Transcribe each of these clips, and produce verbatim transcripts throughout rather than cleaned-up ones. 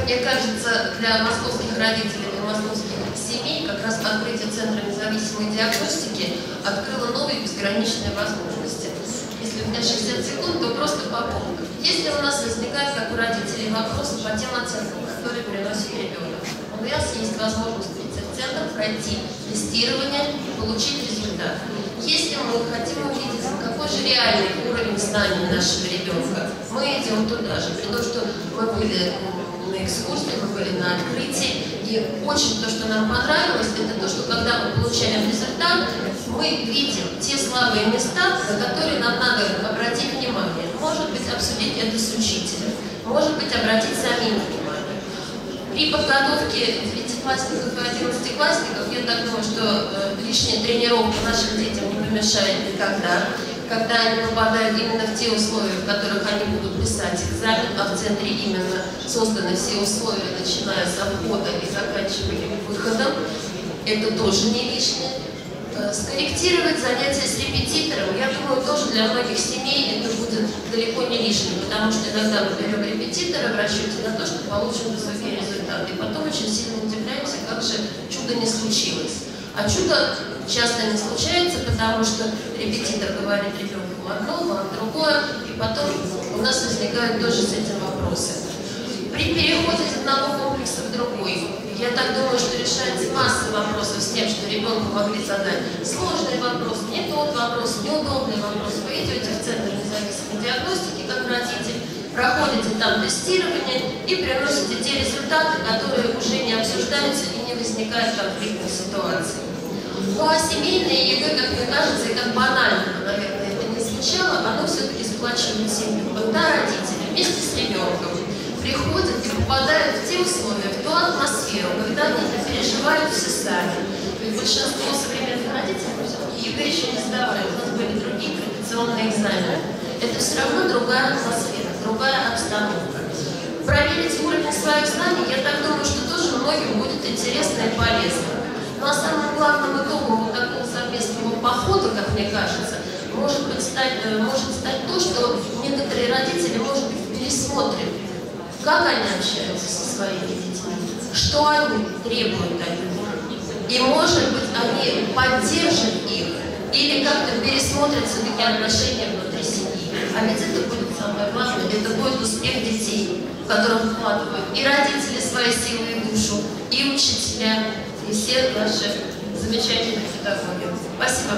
мне кажется, для московских родителей, для московских семей как раз открытие Центра независимой диагностики открыло новые безграничные возможности. Если у меня шестьдесят секунд, то просто по поводу. Если у нас возникает, как у родителей, вопросы по тем оценкам, которые приносит ребенок, у нас есть возможность прийти в центр, пройти тестирование и получить результат. Если мы хотим увидеть, какой же реальный уровень знаний нашего ребенка, мы идем туда же. При том, что мы были на экскурсии, мы были на открытии, и очень то, что нам понравилось, это то, что когда мы получаем результат, мы видим те слабые места, на которые нам надо обратить внимание. Может быть, обсудить это с учителем, может быть, обратить самим внимание. При подготовке девятиклассников и одиннадцатиклассников, я так думаю, что э, лишняя тренировка нашим детям не помешает никогда, когда они попадают именно в те условия, в которых они будут писать экзамен, а в центре именно созданы все условия, начиная с входа и заканчивая выходом, это тоже не лишнее. Скорректировать занятия с репетитором, я думаю, тоже для многих семей это будет далеко не лишним, потому что иногда мы берем репетитора в расчете на то, что получим высокие результаты, и потом очень сильно удивляемся, как же чудо не случилось. А чудо часто не случается, потому что репетитор говорит ребенку одно, вам другое, и потом у нас возникают тоже с этим вопросы. При переходе из одного комплекса в другой, я так думаю, что решается масса вопросов с тем, что ребенку могли задать сложный вопрос, не тот вопрос, неудобный вопрос. Вы идете в Центр независимой диагностики как родитель, проходите там тестирование и приносите те результаты, которые уже не обсуждаются и не возникает конфликтной ситуации. Ну а семейное ЕГЭ, как мне кажется, и как банально, наверное, это не звучало, оно все-таки сплачивает семью. Когда родители вместе с ребенком приходят и попадают в те условия, в ту атмосферу, когда они это переживают все сами. Ведь большинство современных родителей все-таки ЕГЭ еще не сдавали, у нас были другие традиционные экзамены. Это все равно другая атмосфера, другая обстановка. Проверить уровень своих знаний, я так думаю, что тоже многим будет интересно и полезно. Ну а самым главным итогом вот такого совместного похода, как мне кажется, может быть стать, может стать то, что некоторые родители, может быть, пересмотрят, как они общаются со своими детьми, что они требуют от них. И, может быть, они поддержат их или как-то пересмотрят все-таки отношения внутри семьи. А ведь это будет самое главное, это будет успех детей, в котором вкладывают и родители свои силы и душу, и учителя, и все наши замечательные педагоги. Спасибо.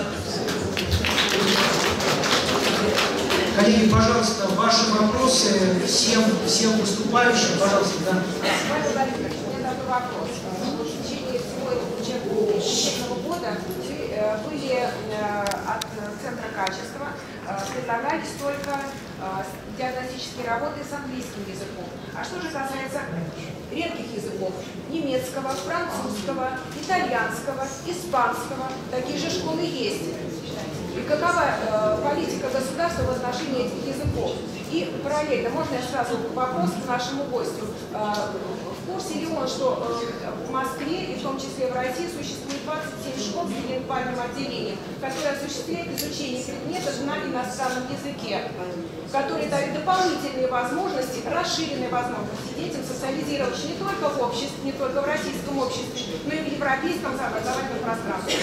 Коллеги, пожалуйста, ваши вопросы всем, всем выступающим, пожалуйста, да. У меня такой вопрос. В течение всего учебного года вы были от Центра качества, предлагались только диагностические работы с английским языком. А что же касается редких языков? Немецкого, французского, итальянского, испанского. Такие же школы есть. И какова э, политика государства в отношении этих языков? И параллельно, можно я сразу вопрос к нашему гостю? Э, в курсе ли он, что э, в Москве и в том числе в России существует двадцать семь школ с билингвальным отделением, которые осуществляют изучение предметов на иностранном языке, которые дают дополнительные возможности, расширенные возможности детям социализироваться не только в обществе, не только в российском обществе, но и в европейском образовательном пространстве?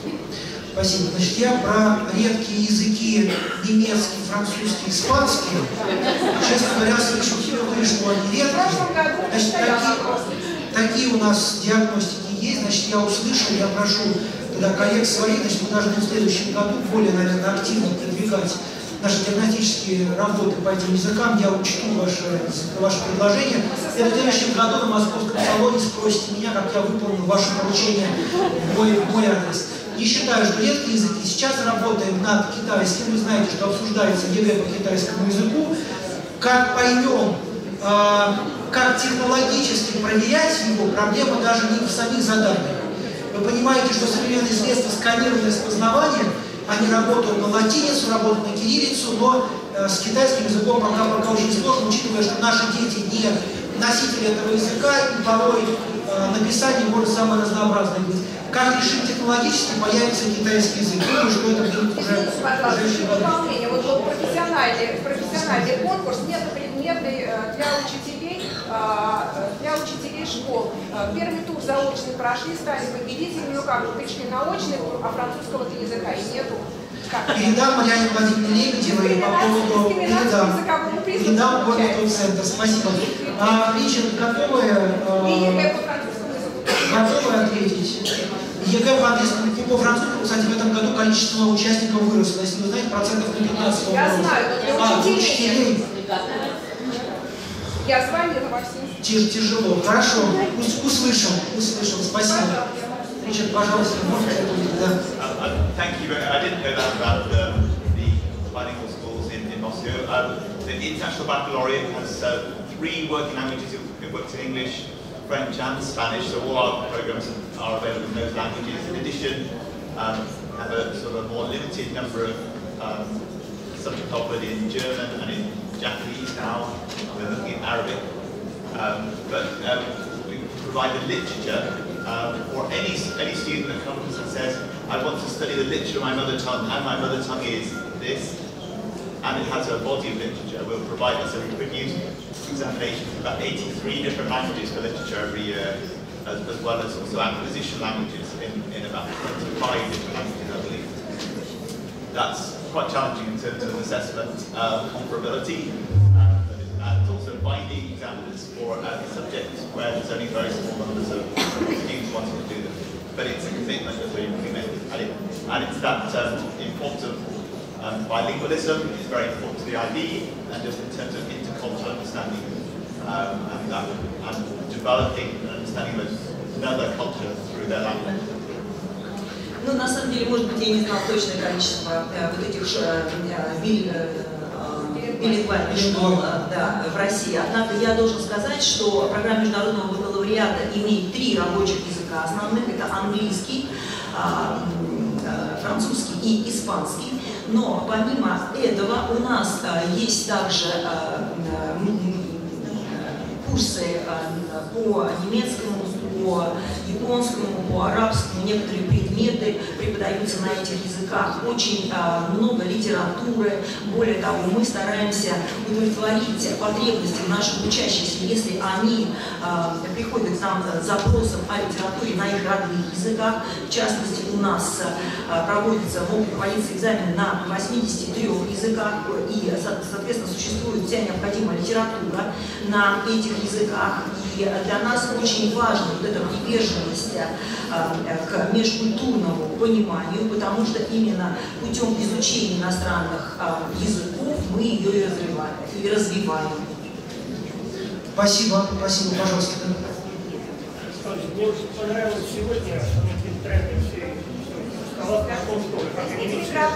Спасибо. Значит, я про редкие языки немецкий, французский, испанский, честно говоря, слышу впервые, что они редкие. Значит, такие, такие у нас диагностики есть, значит, я услышал, я прошу тогда коллег своих, значит, мы должны в следующем году более, наверное, активно продвигать наши диагностические работы по этим языкам. Я учту ваше, ваше предложение. И в следующем году на московском салоне спросите меня, как я выполнил ваше поручение в мой, в мой адрес. Не считаю, что редкие языки. Сейчас работаем над китайским. Вы знаете, что обсуждается ЕГЭ по китайскому языку. Как поймем, э, как технологически проверять его, проблема даже не в самих заданиях. Вы понимаете, что современные средства сканирования и распознавания, они работают на латиницу, работают на кириллицу, но э, с китайским языком пока, пока очень сложно, учитывая, что наши дети не носители этого языка, и порой э, написание может самое разнообразное быть. Как решить технологически, появится китайский язык. Думаю, что это будет уже... Дополнение. Вот, вот профессиональный, профессиональный конкурс, метапредметный для учителей, для школ. Первый тур заочный прошли, стали победителями, ну как бы пришли на очный тур, а французского-то языка и нету. Передам Марьяне Владимировне Лебедевой по поводу передам, передам горный центр. Спасибо. А, Ричард, готовы, э, готовы ответить? ЕГЭ по-английскому и по-французскому, кстати, в этом году количество участников выросло. Если вы знаете, процентов на пятнадцать. Я знаю, но а, учителей. учителей. Я звонила во всем. Тяж, тяжело. Хорошо. Ус, услышал. Услышал. Спасибо. Ричард, пожалуйста, можете ответить? Да. Thank you. I didn't know that about um, the bilingual schools in, in Moscow. Um, the International Baccalaureate has uh, three working languages. It works in English, French and Spanish, so all our programs are available in those languages. In addition, um, have a sort of more limited number of um, subjects offered in German and in Japanese now. We're looking at Arabic. Um, but um, we provide the literature um, for any, any student that comes and says, I want to study the literature of my mother tongue, and my mother tongue is this, and it has a body of literature. We'll provide that, so we produce examinations in about eighty-three different languages for literature every year, as, as well as also acquisition languages in, in about twenty-five different languages, I believe. That's quite challenging in terms of assessment, uh, comparability, um, and also binding examiners for uh, subjects where there's only very small numbers of students wanting to do them. But it's a commitment that we make, and, it, and it's that um, importance of um, bilingualism is very important to the I B, and just in terms of intercultural understanding um, and, that, and developing an understanding of another culture through their language. Ну, на самом деле, может быть, я не знала точное количество э, вот этих э, биль, э, билингвальных школ э, да, в России. Однако я должен сказать, что программа международного бакалавриата имеет три рабочих языка основных. Это английский, э, э, французский и испанский. Но помимо этого у нас э, есть также э, э, курсы э, по немецкому, по японскому, по арабскому, некоторые предметы преподаются на этих языках, очень э, много литературы. Более того, мы стараемся удовлетворить потребности наших учащихся, если они э, приходят к нам с запросом о литературе на их родных языках. В частности, у нас э, проводятся, могут проводиться экзамены на восьмидесяти трёх языках, и, соответственно, существует вся необходимая литература на этих языках. И для нас очень важно вот эта приверженность э, к межкультурному пониманию, потому что именно путем изучения иностранных э, языков мы ее и развиваем. И развиваем. Спасибо, спасибо, пожалуйста. Мне очень понравилось сегодня, что мы какие-то тренды все сказала в том, что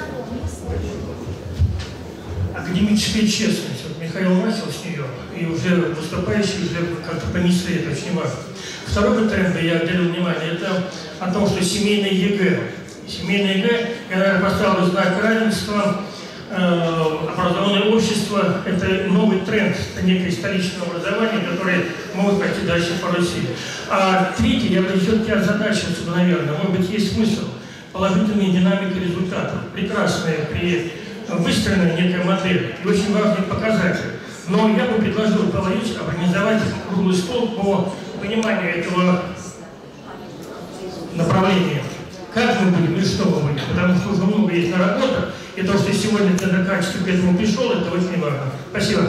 академическая честность. Вот Михаил начал с нее, и уже выступающие уже как-то понесли, это очень важно. Второй тренд, я уделил внимание, это о том, что семейное ЕГЭ. Семейное ЕГЭ, я, наверное, поставлю знак равенства, э, образованное общество, это новый тренд, это некое столичное образование, которое может пойти дальше по России. А третий, я бы все-таки озадачился, наверное, может быть, есть смысл. Положительная динамика результатов, прекрасная при выстроенная некая модель и очень важный показатель. Но я бы предложил Павлович организовать круглый стол по пониманию этого направления. Как мы будем и что мы будем, потому что уже много есть наработок, и то, что сегодня Центр качества к этому пришел, это очень важно. Спасибо.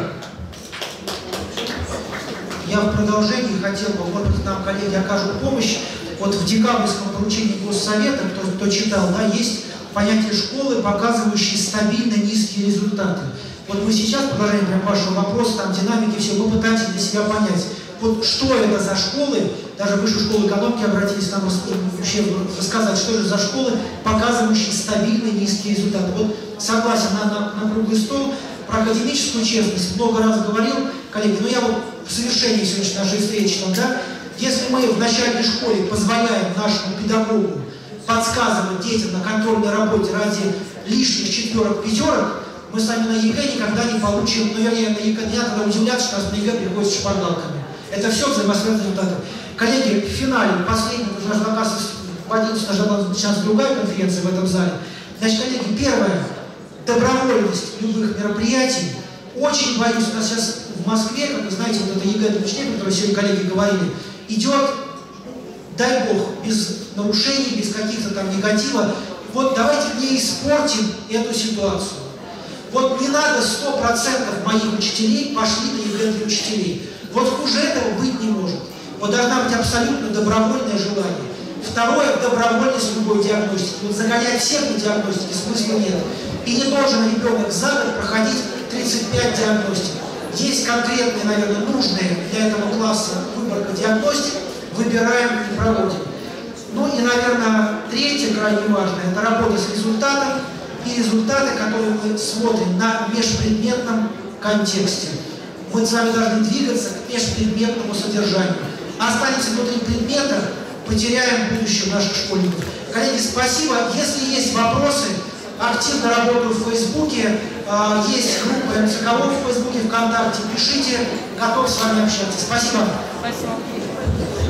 Я в продолжении хотел бы, может быть, нам коллеги окажут помощь. Вот в декабрьском поручении Госсовета, кто, кто читал, да, есть понятие школы, показывающие стабильно низкие результаты. Вот мы сейчас, продолжаем прям вашего вопроса, там динамики, все, мы пытаемся для себя понять, вот что это за школы, даже в высшую школу экономики обратились нам вообще рассказать, что же за школы, показывающие стабильно низкие результаты. Вот согласен на, на, на круглый стол, про академическую честность много раз говорил, коллеги, но я вот в завершении сегодняшней нашей встречи, да, если мы в начальной школе позволяем нашему педагогу подсказывать детям на контрольной работе ради лишних четверок, пятерок, мы сами на ЕГЭ никогда не получим, ну, вернее, на ЕГЭ не надо тогда удивляться, что нас на ЕГЭ приходят с шпаргалками. Это все взаимосвязано с результатом. Коллеги, в финале, последний, потому что, оказывается, в одиннадцать началась другая конференция в этом зале. Значит, коллеги, первое, добровольность любых мероприятий. Очень боюсь, у нас сейчас в Москве, как вы знаете, вот это ЕГЭ две тысячи четыре, о котором сегодня коллеги говорили, идет, дай Бог, без нарушений, без каких-то там негатива. Вот давайте не испортим эту ситуацию. Вот не надо сто процентов моих учителей пошли на ЕГЭ для учителей. Вот хуже этого быть не может. Вот должна быть абсолютно добровольное желание. Второе – добровольность любой диагностики. Вот загонять всех на диагностике смысла нет. И не должен ребенок за год проходить тридцать пять диагностик. Есть конкретные, наверное, нужные для этого класса выборка диагностик, выбираем и проводим. Ну и, наверное, третье, крайне важное, это работа с результатом и результаты, которые мы смотрим на межпредметном контексте. Мы с вами должны двигаться к межпредметному содержанию. Останемся внутри предмета, потеряем будущее наших школьников. Коллеги, спасибо. Если есть вопросы, активно работаю в Фейсбуке, есть группа эм цэ ка о в Фейсбуке, ВКонтакте, пишите, готов с вами общаться. Спасибо. Спасибо.